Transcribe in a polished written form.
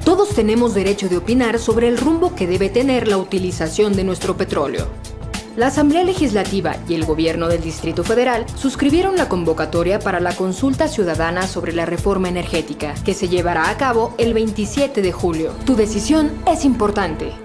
Todos tenemos derecho de opinar sobre el rumbo que debe tener la utilización de nuestro petróleo. La Asamblea Legislativa y el Gobierno del Distrito Federal suscribieron la convocatoria para la consulta ciudadana sobre la reforma energética, que se llevará a cabo el 27 de julio. Tu decisión es importante.